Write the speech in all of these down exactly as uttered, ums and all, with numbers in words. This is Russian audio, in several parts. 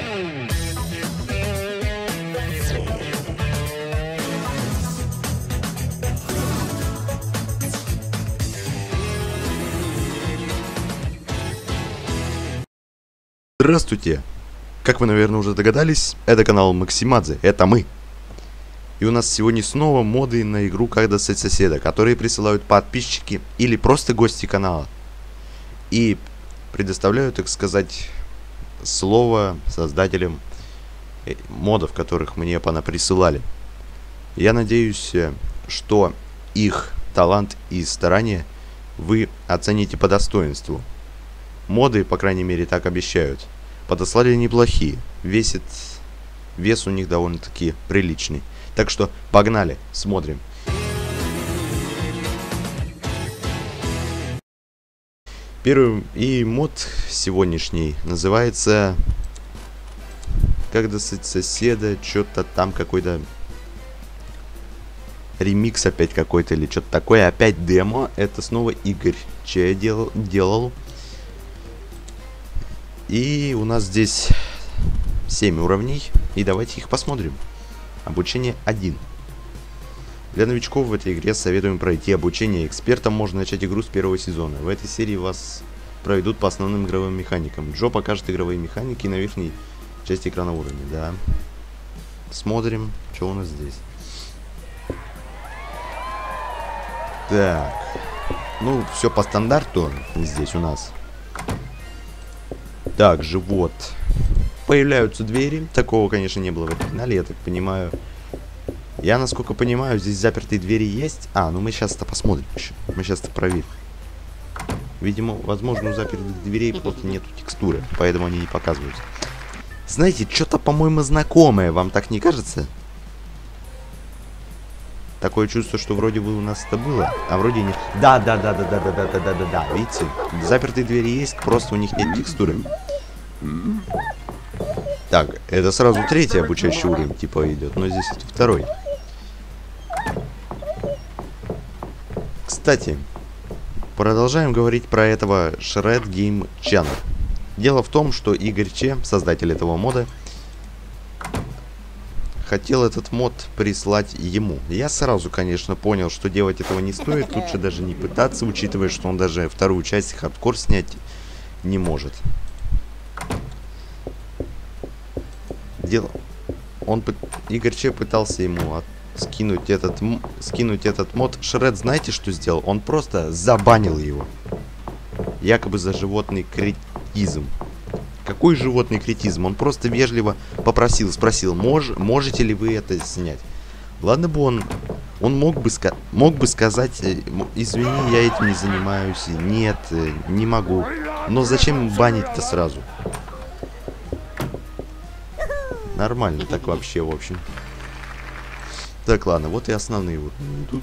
Здравствуйте! Как вы, наверное, уже догадались, это канал Максимадзе, это мы. И у нас сегодня снова моды на игру «Как достать соседа», которые присылают подписчики или просто гости канала. И предоставляю, так сказать, слово создателям модов, которых мне понаприсылали. Я надеюсь, что их талант и старания вы оцените по достоинству. Моды, по крайней мере, так обещают. Подослали неплохие. Весит... Вес у них довольно-таки приличный. Так что погнали, смотрим. Первый и мод сегодняшний называется «Как достать соседа», что-то там какой-то ремикс опять какой-то или что-то такое. Опять демо. Это снова Игорь Че делал. делал. И у нас здесь семь уровней, и давайте их посмотрим. Обучение один. Для новичков в этой игре советуем пройти обучение. Экспертам можно начать игру с первого сезона. В этой серии вас проведут по основным игровым механикам. Джо покажет игровые механики на верхней части экрана уровня. Да. Смотрим, что у нас здесь. Так. Ну, все по стандарту здесь у нас. Также вот появляются двери. Такого, конечно, не было в оригинале, я так понимаю. Я, насколько понимаю, здесь запертые двери есть. А, ну мы сейчас-то посмотрим еще. Мы сейчас-то проверим. Видимо, возможно, у запертых дверей просто нету текстуры, поэтому они не показываются. Знаете, что-то, по-моему, знакомое, вам так не кажется? Такое чувство, что вроде бы у нас это было, а вроде нет. Да, да, да, да, да, да, да, да, да, да, да. Видите, запертые двери есть, просто у них нет текстуры. Так, это сразу третий обучающий уровень типа идет, но здесь это второй. Кстати, продолжаем говорить про этого Shred Game Channel. Дело в том, что Игорь Че, создатель этого мода, хотел этот мод прислать ему. Я сразу, конечно, понял, что делать этого не стоит. Лучше даже не пытаться, учитывая, что он даже вторую часть хардкор снять не может. Дело... Он... Игорь Че пытался ему от... скинуть, этот... скинуть этот мод. Шред, знаете, что сделал? Он просто забанил его. Якобы за животный критизм. Какой животный критизм? Он просто вежливо попросил, спросил, мож, можете ли вы это снять? Ладно бы он, он мог бы, ска мог бы сказать, извини, я этим не занимаюсь, нет, не могу. Но зачем банить-то сразу? Нормально так вообще, в общем. Так, ладно, вот и основные вот тут.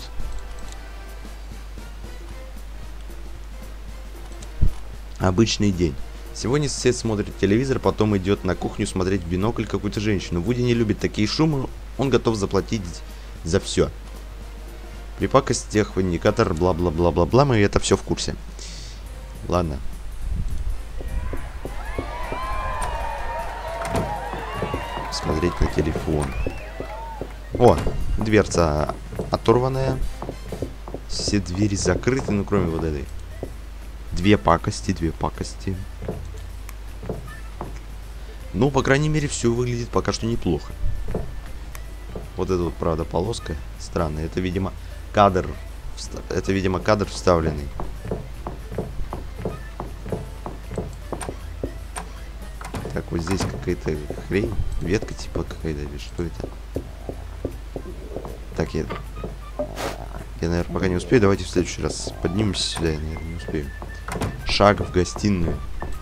Обычный день. Сегодня сосед смотрит телевизор, потом идет на кухню смотреть в бинокль какую-то женщину. Вуди не любит такие шумы, он готов заплатить за все. При пакостях индикатор, бла-бла-бла-бла-бла, мы это все в курсе. Ладно. Смотреть на телефон. О, дверца оторванная. Все двери закрыты, ну кроме вот этой. Две пакости, две пакости. Ну, по крайней мере, все выглядит пока что неплохо. Вот эта вот, правда, полоска странная. Это, видимо, кадр. Это, видимо, кадр вставленный. Так, вот здесь какая-то хрень. Ветка типа какая-то, или что это? Так, я... Я, наверное, пока не успею. Давайте в следующий раз поднимемся сюда. Я, наверное, не успею. Шаг в гостиную.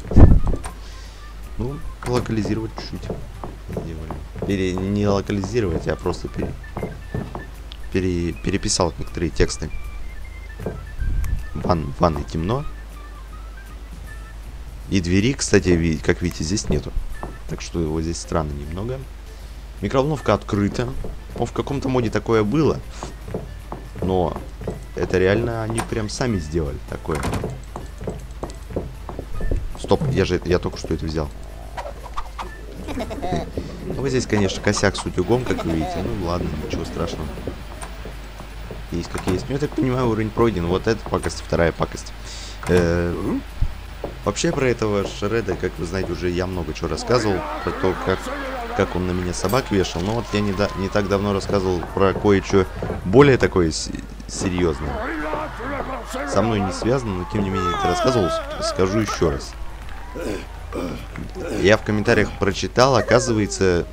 Ну, локализировать чуть-чуть. Пере... Не локализировать, а просто пере... Пере... переписал некоторые тексты. Ван... В ванной темно. И двери, кстати, как видите, здесь нету. Так что его здесь странно немного. Микроволновка открыта. О, в каком-то моде такое было. Но это реально они прям сами сделали такое. Стоп, я же, я только что это взял. Ну, вот здесь, конечно, косяк с утюгом, как вы видите. Ну, ладно, ничего страшного. Есть как есть. Ну, я так понимаю, уровень пройден. Вот эта пакость, вторая пакость. Э -э Вообще, про этого Шреда, как вы знаете, уже я много чего рассказывал. Про то, как, как он на меня собак вешал. Но вот я не, да, не так давно рассказывал про кое-что более такое серьезное. Со мной не связано, но тем не менее это рассказывал. Скажу еще раз. Я в комментариях прочитал, оказывается,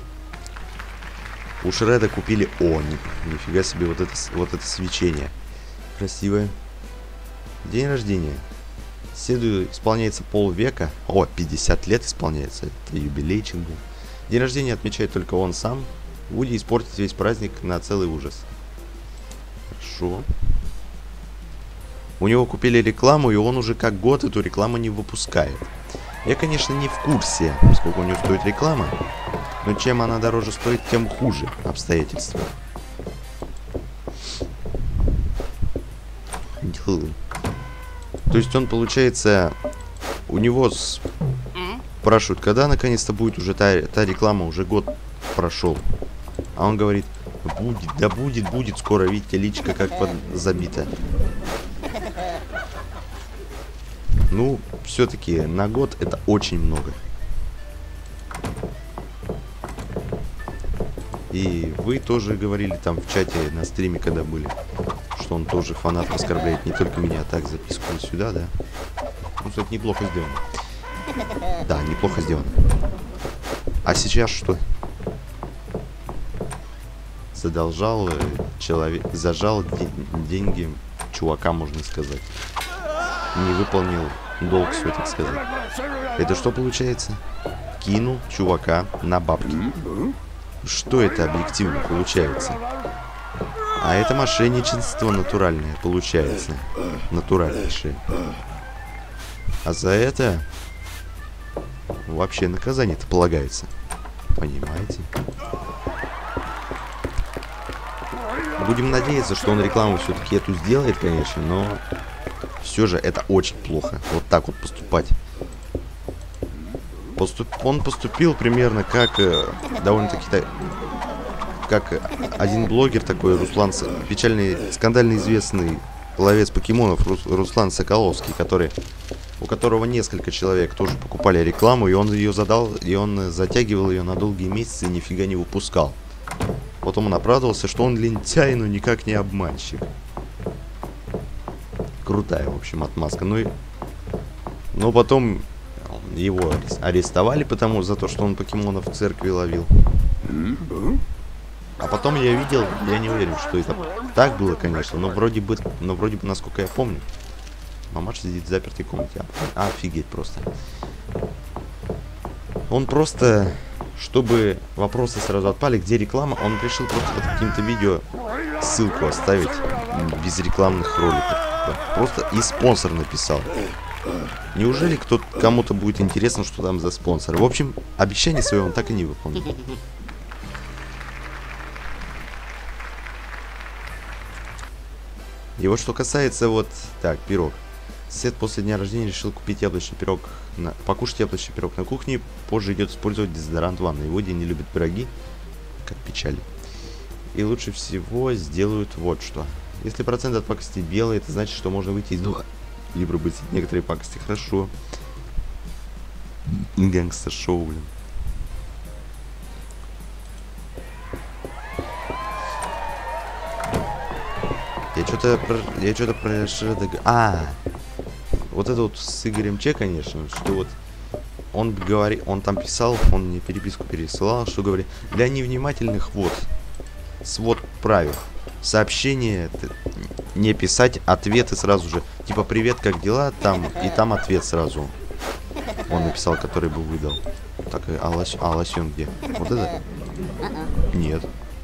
у Шреда купили... О, ни, нифига себе, вот это, вот это свечение. Красивое. День рождения. Следую, исполняется полвека. О, пятьдесят лет исполняется. Это юбилейчик был. День рождения отмечает только он сам. Вуди испортит весь праздник на целый ужас. Хорошо. У него купили рекламу, и он уже как год эту рекламу не выпускает. Я, конечно, не в курсе, сколько у него стоит реклама. Но чем она дороже стоит, тем хуже обстоятельства. То есть он, получается, у него спрашивают, когда наконец-то будет уже та, та реклама, уже год прошел. А он говорит, будет, да будет, будет скоро, видите, личка как под... забита. Ну, все-таки на год это очень много. И вы тоже говорили там в чате на стриме, когда были, что он тоже фанат оскорбляет не только меня, а так записку сюда, да? Ну, кстати, неплохо сделано. Да, неплохо сделано. А сейчас что? Задолжал человек, зажал де деньги чувака, можно сказать. Не выполнил долг свой, так сказать. Это что получается? Кинул чувака на бабки. Что это объективно получается? А это мошенничество натуральное получается. Натуральнейшее. А за это вообще наказание-то полагается. Понимаете? Будем надеяться, что он рекламу все-таки эту сделает, конечно, но все же это очень плохо. Вот так вот поступать. Поступ... Он поступил примерно как э, довольно-таки как один блогер такой, Руслан, печальный, скандально известный ловец покемонов Рус... Руслан Соколовский, который, у которого несколько человек тоже покупали рекламу, и он ее задал, и он затягивал ее на долгие месяцы и нифига не выпускал. Потом он оправдывался, что он лентяй, но никак не обманщик. Крутая, в общем, отмазка. Ну и... Но потом его арестовали, потому за то, что он покемонов в церкви ловил. А потом я видел, я не уверен, что это так было, конечно, но вроде бы, но вроде бы, насколько я помню, мамаша сидит в запертой комнате. А, офигеть просто. Он просто, чтобы вопросы сразу отпали, где реклама, он решил просто под каким-то видео ссылку оставить без рекламных роликов. Просто и спонсор написал. Неужели кто кому-то будет интересно, что там за спонсор? В общем, обещание свое он так и не выполнил. И вот что касается вот... Так, пирог. Сет после дня рождения решил купить яблочный пирог. На... Покушать яблочный пирог на кухне. Позже идет использовать дезодорант в ванной. Его день не любит пироги. Как печаль. И лучше всего сделают вот что. Если процент от пакости белый, это значит, что можно выйти из дома. Либо быть некоторые пакости. Хорошо. Гангстер-шоу, блин. Я что-то про... Я что-то про Шреда... А, вот это вот с Игорем Че, конечно, что вот он говорит, он там писал, он мне переписку пересылал, что говорит, для невнимательных вот свод правил. Сообщение не писать, ответы сразу же. Типа, привет, как дела? Там, и там ответ сразу. Он написал, который бы выдал. Так, а, лось... а лосьон где? Вот это? Нет.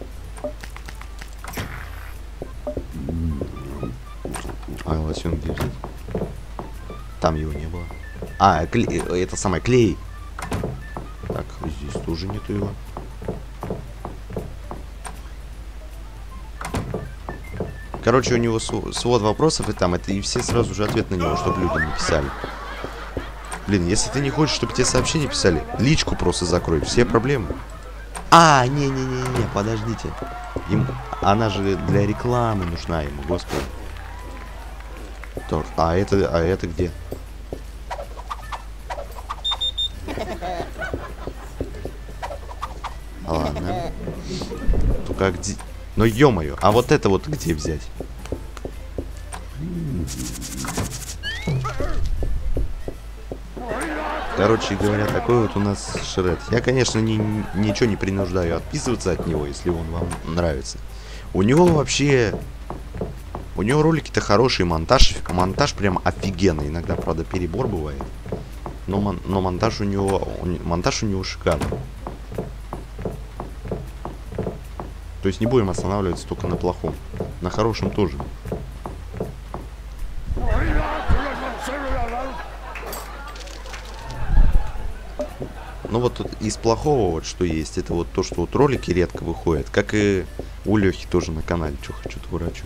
А лосьон где взять? Там его не было. А, клей, это самое, клей. Так, здесь тоже нету его. Короче, у него свод вопросов, и там это, и все сразу же ответ на него, чтобы люди написали. Блин, если ты не хочешь, чтобы тебе сообщения писали, личку просто закрой, все проблемы. А, не-не-не-не, подождите. Им... Она же для рекламы нужна ему, господи. Тор... А это, а это где? Ладно. Только где... Ну ё-моё, а вот это вот где взять? Короче говоря, такой вот у нас Шред. Я, конечно, ни, ничего не принуждаю отписываться от него, если он вам нравится. У него вообще... У него ролики-то хорошие, монтаж, монтаж прям офигенный. Иногда, правда, перебор бывает. Но, мон, но монтаж у него... Монтаж у него шикарный. То есть не будем останавливаться только на плохом. На хорошем тоже. Ну вот тут из плохого вот что есть, это вот то, что вот ролики редко выходят, как и у Лехи тоже на канале, что хочу, то врачу.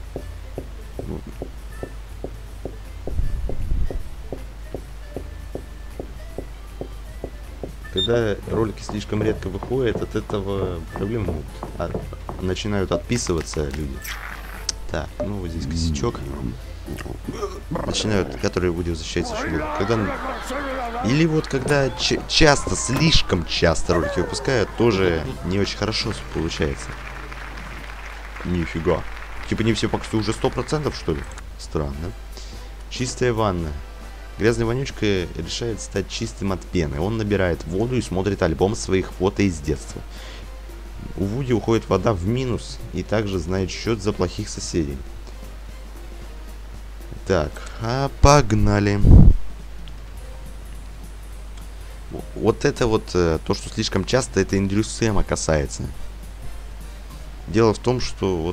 Когда ролики слишком редко выходят, от этого проблемы могут. От, начинают отписываться люди. Так, ну вот здесь косячок. Начинают, которые будут защищаться, чтобы когда... Или вот когда часто, слишком часто ролики выпускают, тоже не очень хорошо получается. Нифига. Типа не все пока уже сто процентов, что ли? Странно. Чистая ванна. Грязная вонючка решает стать чистым от пены. Он набирает воду и смотрит альбом своих фото из детства. У Вуди уходит вода в минус и также знает счет за плохих соседей. Так, а погнали. Вот это вот, то, что слишком часто, это Эндрю Сэма касается. Дело в том, что вот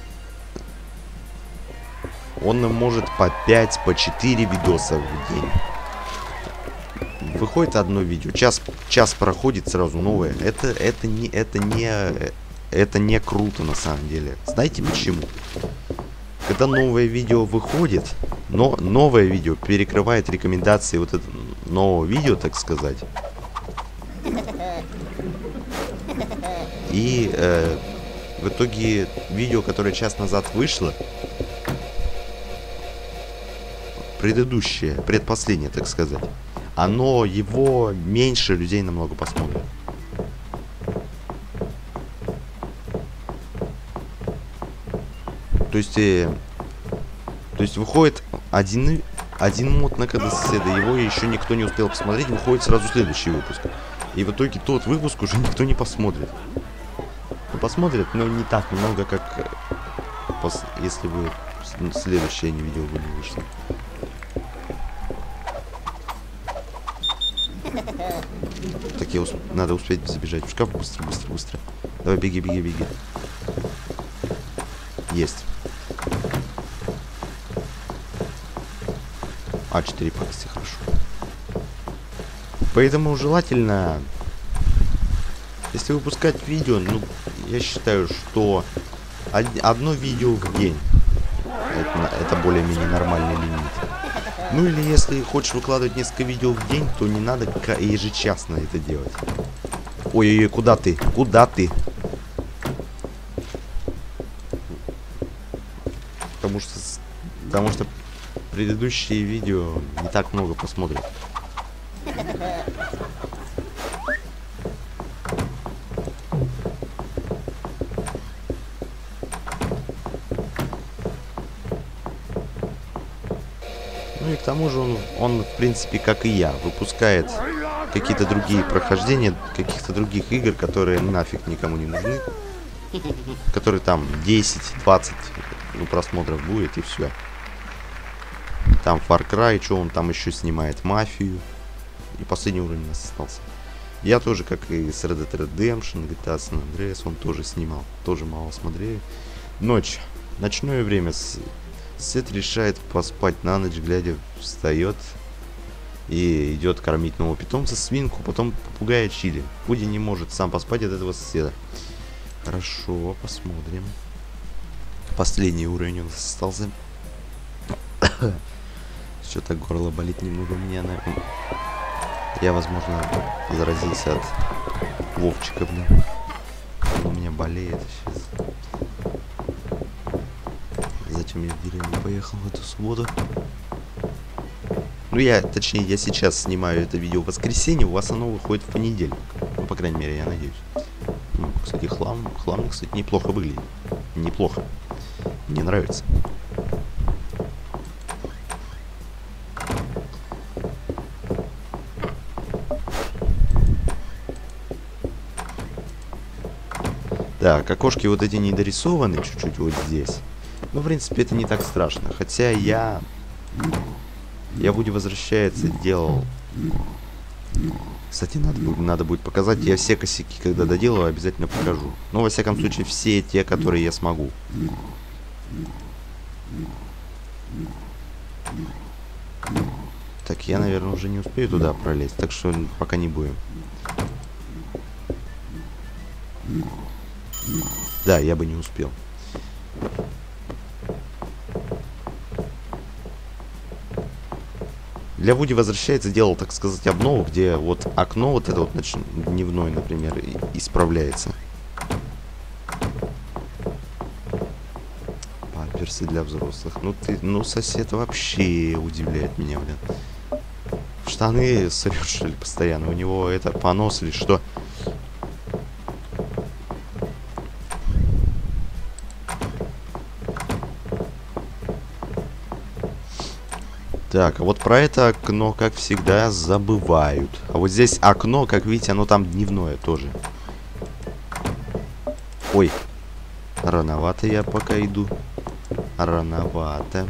он может по пять, по четыре видоса в день. Выходит одно видео, час, час проходит, сразу новое. Это, это, не, это, не, это не круто на самом деле. Знаете почему? Когда новое видео выходит, но новое видео перекрывает рекомендации вот этого нового видео, так сказать. И э, в итоге видео, которое час назад вышло, предыдущее, предпоследнее, так сказать, оно, его меньше людей намного посмотрит. То есть, э, то есть выходит один, один мод на когда соседа, его еще никто не успел посмотреть, выходит сразу следующий выпуск. И в итоге тот выпуск уже никто не посмотрит. Ну, посмотрят, но не так много, как пос, если бы следующее не видео бы не вышло. Так, я усп... надо успеть забежать в шкаф. Быстро, быстро, быстро. Давай, беги, беги, беги. Есть. А, четыре пакости, хорошо. Поэтому желательно, если выпускать видео, ну, я считаю, что одно видео в день. Это, это более-менее нормальный лимит. Ну или если хочешь выкладывать несколько видео в день, то не надо ежечасно это делать. Ой-ой-ой, куда ты? Куда ты? Потому что, потому что предыдущие видео не так много посмотрят. Ну и к тому же он, он, в принципе, как и я, выпускает какие-то другие прохождения, каких-то других игр, которые нафиг никому не нужны. Которые там десять-двадцать ну, просмотров будет и все. Там Far Cry, что он там еще снимает, Мафию. И последний уровень у нас остался. Я тоже, как и с Red Dead Redemption, джи ти эй San Andreas, он тоже снимал. Тоже мало смотрели. Ночь. Ночное время. Сет решает поспать на ночь, глядя, встает и идет кормить нового питомца, свинку, потом попугая Чили. Пуди не может сам поспать от этого соседа. Хорошо, посмотрим. Последний уровень у нас остался. Что-то горло болит немного у меня, наверное. Я, возможно, заразился от Вовчика, блин. Он у меня болеет сейчас. Зачем я в деревню поехал в эту субботу? Ну, я, точнее, я сейчас снимаю это видео в воскресенье, у вас оно выходит в понедельник. Ну, по крайней мере, я надеюсь. Ну, кстати, хлам, хлам, кстати, неплохо выглядит. Неплохо. Мне нравится. Так, окошки вот эти не дорисованы чуть-чуть вот здесь. Ну, в принципе, это не так страшно. Хотя я... Я Вуди возвращается делал... Кстати, надо, надо будет показать. Я все косяки, когда доделаю, обязательно покажу. Ну, во всяком случае, все те, которые я смогу. Так, я, наверное, уже не успею туда пролезть. Так что пока не будем. Да, я бы не успел. Для Вуди возвращается, делал, так сказать, обнову, где вот окно вот это вот нач... дневное, например, исправляется. Памперсы для взрослых. Ну ты, ну сосед вообще удивляет меня, блин. В штаны срёт, что ли, постоянно. У него это понос или что? Так, а вот про это окно, как всегда, забывают. А вот здесь окно, как видите, оно там дневное тоже. Ой, рановато я пока иду. Рановато.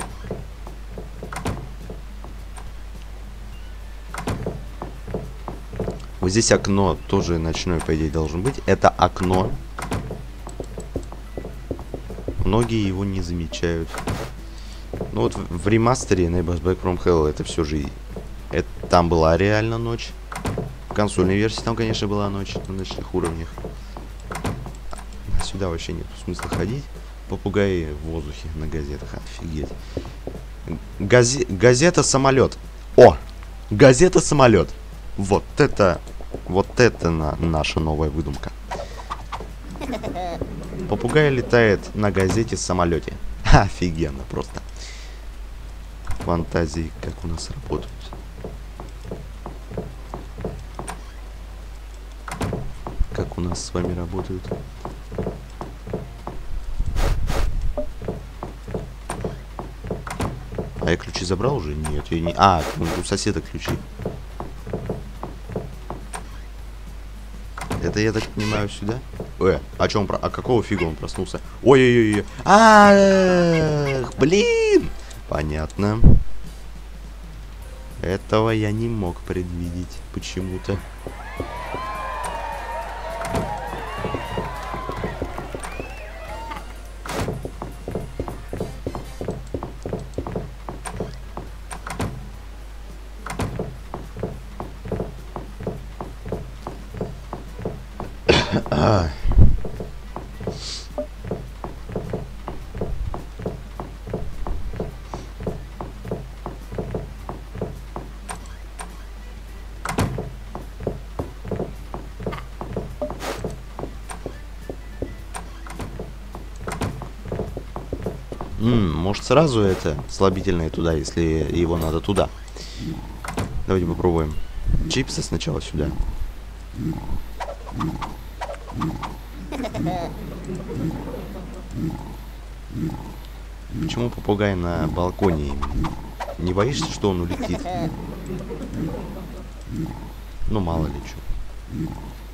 Вот здесь окно тоже ночное, по идее, должен быть. Это окно. Многие его не замечают. Ну вот в, в ремастере Neighbors Back from Hell это все же... Это, там была реально ночь. В консольной версии там, конечно, была ночь на ночных уровнях. Сюда вообще нет смысла ходить. Попугаи в воздухе на газетах. Офигеть. Газе... Газета-самолет. О! Газета-самолет. Вот это... Вот это на... наша новая выдумка. Попугай летает на газете-самолете. Офигенно просто. Фантазии как у нас работают. Как у нас с вами работают. А я ключи забрал уже? Нет, я не... А, у соседа ключи. Это, я так понимаю, сюда? Э, а чё он про... А какого фига он проснулся? Ой-ой-ой. Ах, блин! Понятно. Этого я не мог предвидеть почему-то. А. М-м, может сразу это слабительное туда, если его надо туда. Давайте попробуем. Чипсы сначала сюда. Почему попугай на балконе именно? Не боишься, что он улетит? Ну, мало ли что.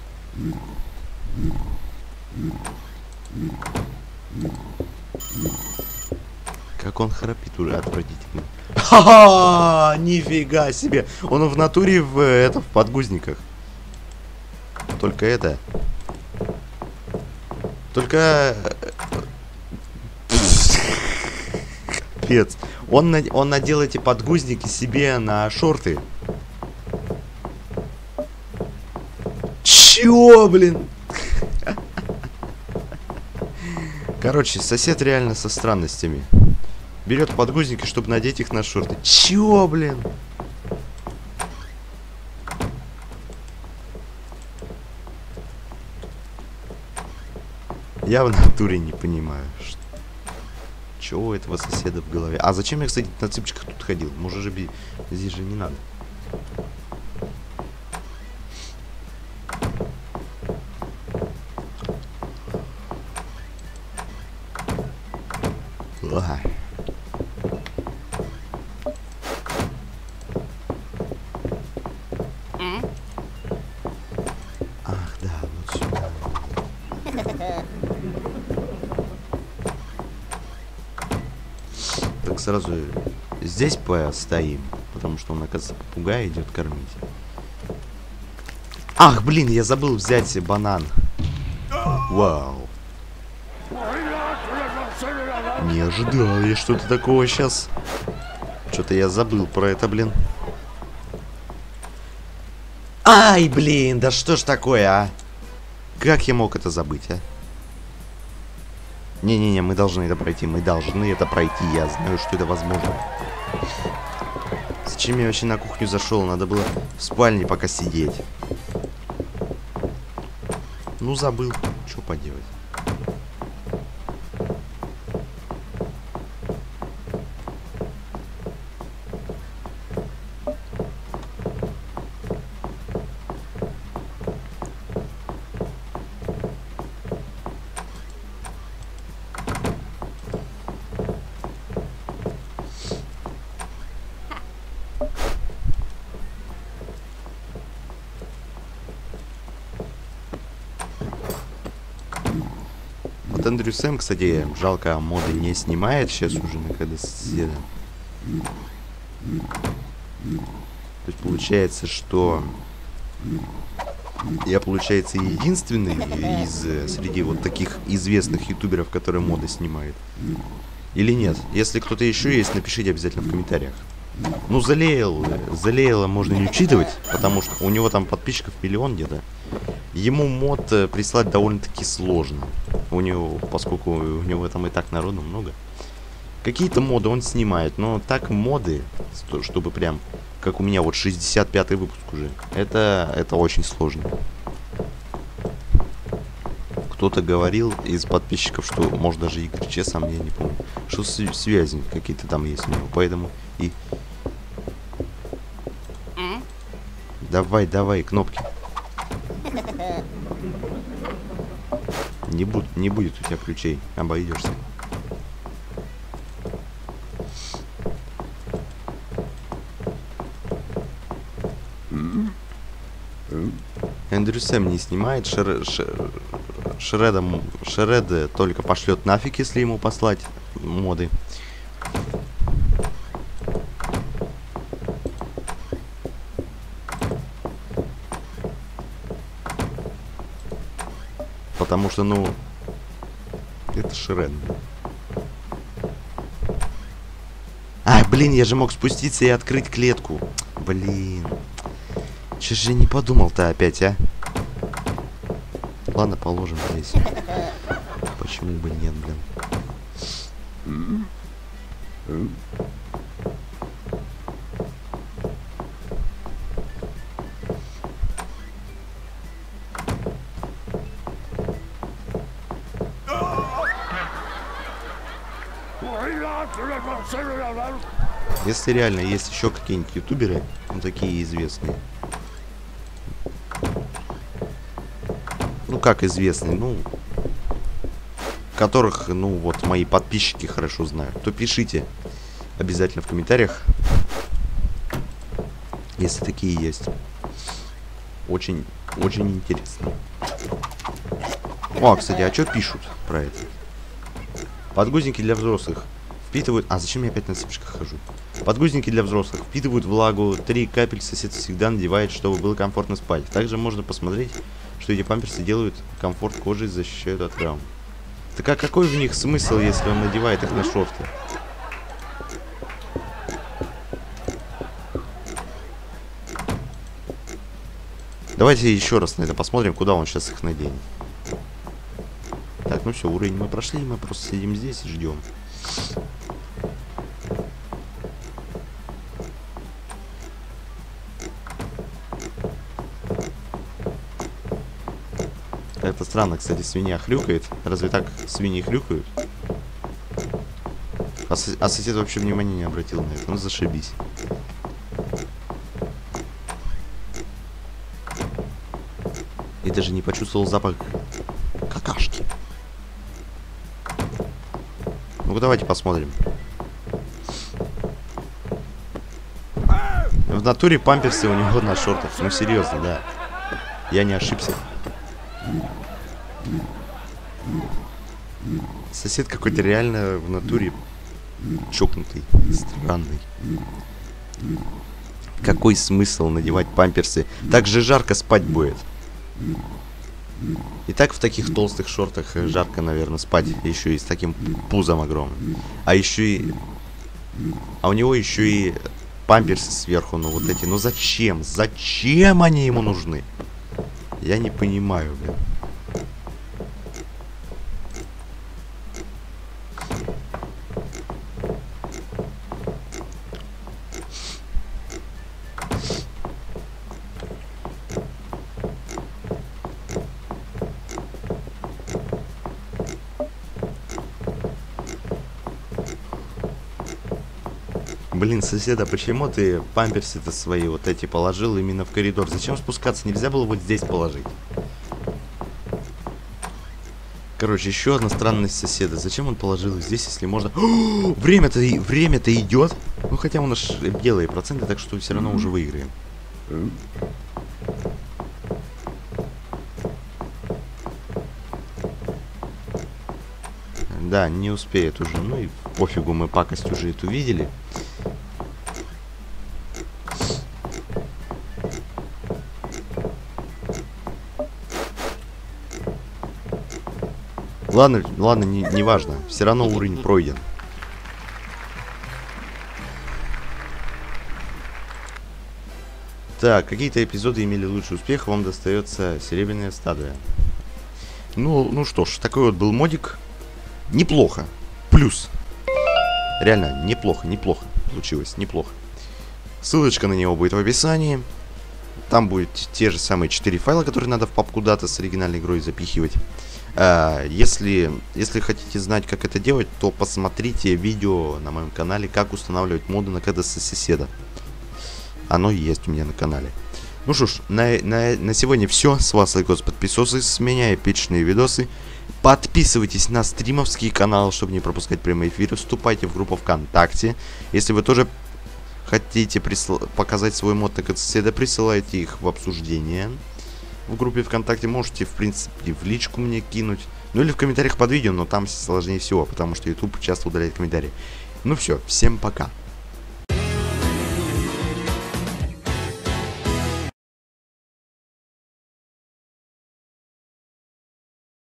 Как он храпит уже отвратительно. Ха-ха! Нифига себе! Он в натуре в, это, в подгузниках. Только это... Только... Пец. Он, на... он надел эти подгузники себе на шорты. Чё, блин? Короче, сосед реально со странностями. берет подгузники, чтобы надеть их на шорты. Чё, блин? Я в натуре не понимаю, что... Чего у этого соседа в голове? А зачем я, кстати, на цыпочках тут ходил? Может же би... здесь же не надо. Ага. Ах, да, вот сюда. Так сразу здесь постоим, потому что он, оказывается, попугай идет кормить. Ах, блин, я забыл взять себе банан. Вау. Не ожидал я что-то такого сейчас. Что-то я забыл про это, блин. Ай, блин, да что ж такое, а? Как я мог это забыть, а? Не-не-не, мы должны это пройти, мы должны это пройти. Я знаю, что это возможно. Зачем я вообще на кухню зашел? Надо было в спальне пока сидеть. Ну, забыл. Что поделать? Эндрю Сэм, кстати, жалко, моды не снимает сейчас уже на когда соседа. То есть получается, что я, получается, единственный из среди вот таких известных ютуберов, которые моды снимают. Или нет? Если кто-то еще есть, напишите обязательно в комментариях. Ну, Залеял, Залеяла можно не учитывать, потому что у него там подписчиков миллион где-то. Ему мод прислать довольно-таки сложно. У него, поскольку у него там и так народу много. Какие-то моды он снимает, но так моды, чтобы прям, как у меня вот шестьдесят пятый выпуск уже, это, это очень сложно. Кто-то говорил из подписчиков, что, может, даже Игорь Че, сам я не помню, что связи какие-то там есть у него, поэтому и... Давай, давай, кнопки. Не, буд не будет у тебя ключей, обойдешься. Эндрю Сэм не снимает, Шер... Шер... Шреда... Шреда только пошлет нафиг, если ему послать моды. Потому что, ну, это Шред. А, блин, я же мог спуститься и открыть клетку. Блин. Че же не подумал-то опять, а? Ладно, положим здесь. Почему бы нет, блин? Если реально есть еще какие-нибудь ютуберы, ну такие известные. Ну как известные, ну которых, ну вот мои подписчики хорошо знают, то пишите обязательно в комментариях, если такие есть. Очень, очень интересно. О, кстати, а что пишут про это? Подгузники для взрослых впитывают... А, зачем я опять на цыпочках хожу? Подгузники для взрослых впитывают влагу. Три капель сосед всегда надевает, чтобы было комфортно спать. Также можно посмотреть, что эти памперсы делают комфорт кожи и защищают от травм. Так а какой в них смысл, если он надевает их на шорты? Давайте еще раз на это посмотрим, куда он сейчас их наденет. Так, ну все, уровень мы прошли, мы просто сидим здесь и ждем. Это странно, кстати, свинья хрюкает. Разве так свиньи хрюкают? А, сос а сосед вообще внимания не обратил на это. Ну зашибись. И даже не почувствовал запах какашки. Ну-ка давайте посмотрим. В натуре памперсы у него на шортах. Ну серьезно, да. Я не ошибся. Сосед какой-то реально в натуре чокнутый, странный. Какой смысл надевать памперсы? Так же жарко спать будет. И так в таких толстых шортах жарко, наверное, спать. Еще и с таким пузом огромным. А еще и... А у него еще и памперсы сверху, ну вот эти. Ну зачем? Зачем они ему нужны? Я не понимаю, блин. Блин, соседа, почему ты памперсы-то свои вот эти положил именно в коридор? Зачем спускаться? Нельзя было вот здесь положить. Короче, еще одна странность соседа. Зачем он положил их здесь, если можно... Время-то время-то идет. Ну, хотя у нас белые проценты, так что все равно уже выиграем. Да, не успеет уже. Ну и пофигу, мы пакость уже эту видели. Ладно, ладно, не, не важно. Все равно уровень пройден. Так, какие-то эпизоды имели лучший успех, вам достается серебряная статуя. Ну, ну что ж, такой вот был модик. Неплохо. Плюс. Реально, неплохо, неплохо. Получилось, неплохо. Ссылочка на него будет в описании. Там будут те же самые четыре файла, которые надо в папку дата с оригинальной игрой запихивать. А, если, если хотите знать, как это делать, то посмотрите видео на моем канале, как устанавливать моды на КД соседа. Оно есть у меня на канале. Ну что ж, на, на, на сегодня все. С вас лайкос, подписосы, с меня эпичные видосы. Подписывайтесь на стримовский канал, чтобы не пропускать прямые эфиры. Вступайте в группу ВКонтакте. Если вы тоже хотите присл... показать свой мод на КД соседа, присылайте их в обсуждение. В группе ВКонтакте можете, в принципе, в личку мне кинуть. Ну или в комментариях под видео, но там сложнее всего, потому что YouTube часто удаляет комментарии. Ну все, всем пока.